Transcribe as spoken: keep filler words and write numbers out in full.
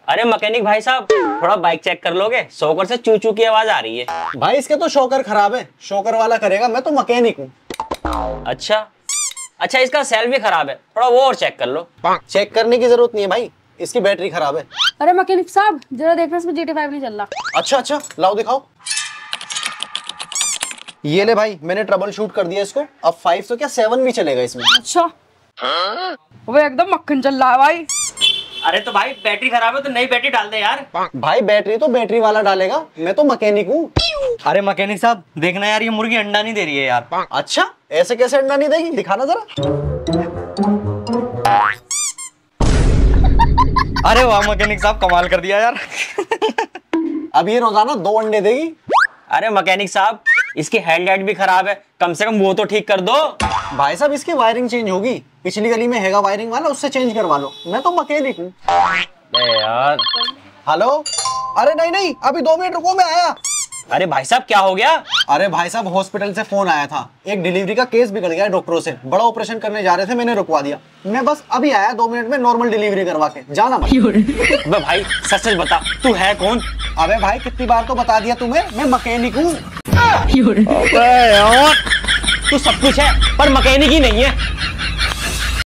अरे मैकेनिक भाई साहब, थोड़ा बाइक चेक कर लोगे? शॉकर से चू चू की आवाज आ रही है। भाई इसके तो शॉकर खराब है, शॉकर वाला करेगा, मैं तो मैकेनिक हूँ। अच्छा अच्छा, इसका सेल भी खराब है, थोड़ा वो और चेक कर लो। चेक करने की जरूरत नहीं है भाई, इसकी बैटरी खराब है। अरे मैकेनिक साहब जरा देखना, इसमें जी टी फाइव नहीं चल रहा। अच्छा अच्छा, लाओ दिखाओ। ये ले भाई, मैंने ट्रबल शूट कर दिया इसको। अब फाइव तो क्या सेवन भी चलेगा इसमें। अच्छा, वो एकदम मक्खन चल रहा है भाई। अरे तो भाई बैटरी खराब है तो नई बैटरी डाल दे यार। भाई बैटरी तो बैटरी वाला डालेगा, मैं तो मैकेनिक हूँ। अरे मैकेनिक साहब देखना यार, ये मुर्गी अंडा नहीं दे रही है यार। अच्छा, ऐसे कैसे अंडा नहीं देगी, दिखाना जरा। अरे वाह मैकेनिक साहब, कमाल कर दिया यार। अब ये रोजाना दो अंडे देगी। अरे मैकेनिक साहब, इसकी हेडलाइट भी खराब है, कम से कम वो तो ठीक कर दो। भाई साहब इसकी वायरिंग चेंज होगी, पिछली गली में हैगा वायरिंग वाला, उससे चेंज करवा लो, मैं तो मैकेनिक हूँ। यार हेलो, अरे नहीं नहीं, अभी दो मिनट रुको, मैं आया। अरे भाई साहब क्या हो गया? अरे भाई साहब हॉस्पिटल से फोन आया था, एक डिलीवरी का केस बिगड़ गया है डॉक्टरों से, बड़ा ऑपरेशन करने जा रहे थे, मैंने रुकवा दिया। मैं बस अभी आया, दो मिनट में नॉर्मल डिलीवरी करवा के जाना मत। अबे भाई सच सच बता, तू है कौन? अबे भाई कितनी बार तो बता दिया तुम्हें, मैं मैकेनिक हूँ। तू सब कुछ है पर मैकेनिक ही नहीं है।